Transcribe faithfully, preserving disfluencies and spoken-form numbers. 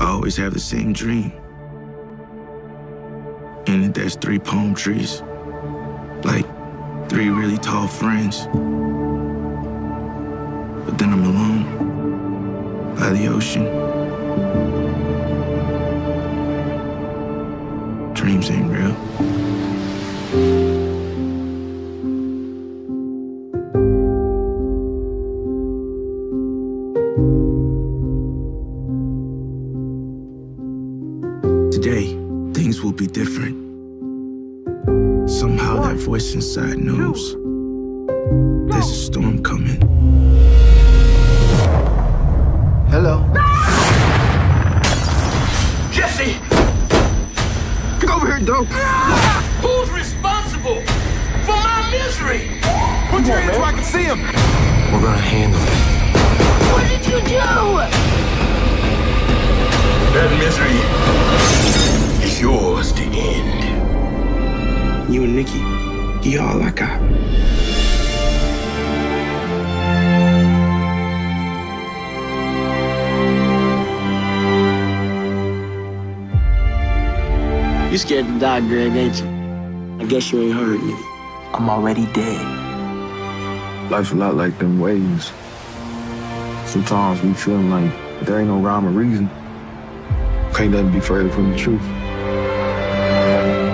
I always have the same dream. In it, there's three palm trees. Like, three really tall friends. But then I'm alone, by the ocean. Dreams ain't real. Today, things will be different. Somehow that voice inside knows there's a storm coming. Hello? Jesse! Get over here, dope! Who's responsible for my misery? Put your hands so I can see him! We're gonna handle it. What did you do? That misery is yours to end. You and Nikki, you all I got. You scared to die, Greg, ain't you? I guess you ain't heard me. I'm already dead. Life's a lot like them waves. Sometimes we feel like there ain't no rhyme or reason. Can't nothing be further from the truth.